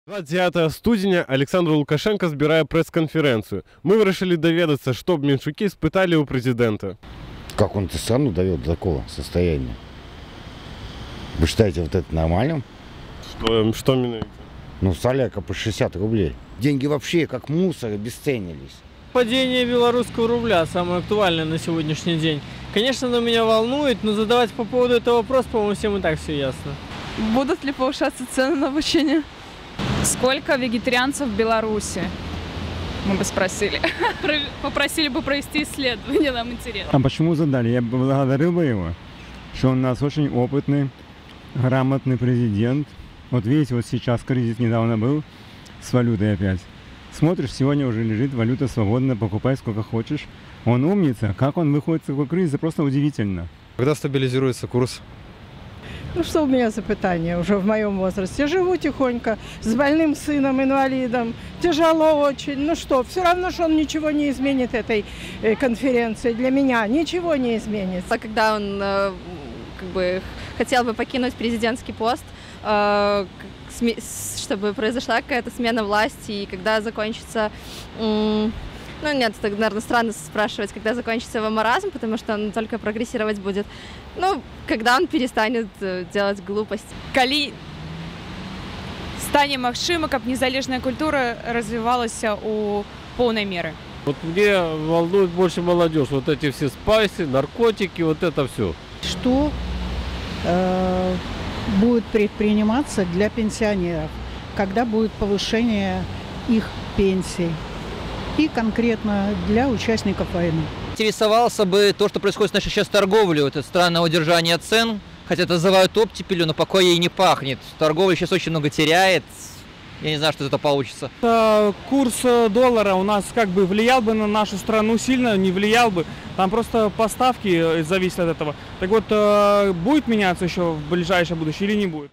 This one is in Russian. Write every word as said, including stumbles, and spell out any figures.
двадцять дев'ятого студня Олександр Лукашенко збирає пресс-конференцию. Мы вирішили доведаться, что Меньшуки спытали у президента. Как он страну довел до такого состояния? Вы считаете вот это нормальным? Что, что именно? Ну, соляка по шестьдесят рублей. Деньги вообще как мусор обесценились. Падение белорусского рубля самое актуальное на сегодняшний день. Конечно, оно меня волнует, но задавать по поводу этого вопрос, по-моему, всем и так все ясно. Будут ли повышаться цены на обучение? Сколько вегетарианцев в Беларуси? Мы бы спросили. Попросили бы провести исследование, нам интересно. А почему задали? Я благодарил бы его, что он у нас очень опытный, грамотный президент. Вот видите, вот сейчас кризис недавно был с валютой опять. Смотришь, сегодня уже лежит валюта свободно, покупай сколько хочешь. Он умница. Как он выходит с такой кризиса, просто удивительно. Когда стабилизируется курс? Ну что у меня за питание уже в моем возрасте? Живу тихонько, с больным сыном, инвалидом. Тяжело очень. Ну что, все равно, что он ничего не изменит этой конференции. Для меня ничего не изменится. Когда он как бы хотел бы покинуть президентский пост, чтобы произошла какая-то смена власти, и когда закончится... Ну нет, так, наверное, странно спрашивать, когда закончится его маразм, потому что он только прогрессировать будет. Ну, когда он перестанет делать глупость. Калі стане магчыма, каб незалежная культура развивалась у полной меры. Вот мне волнует больше молодежь. Вот эти все спайсы, наркотики, вот это все. Что э, будет предприниматься для пенсионеров, когда будет повышение их пенсий? И конкретно для участников войны. Интересовался бы то, что происходит с нашей сейчас торговлей, это странное удержание цен, хотя это называют оптипелью, но пока ей не пахнет. Торговля сейчас очень много теряет, я не знаю, что это получится. Курс доллара у нас как бы влиял бы на нашу страну сильно, не влиял бы, там просто поставки зависят от этого. Так вот, будет меняться еще в ближайшее будущее или не будет?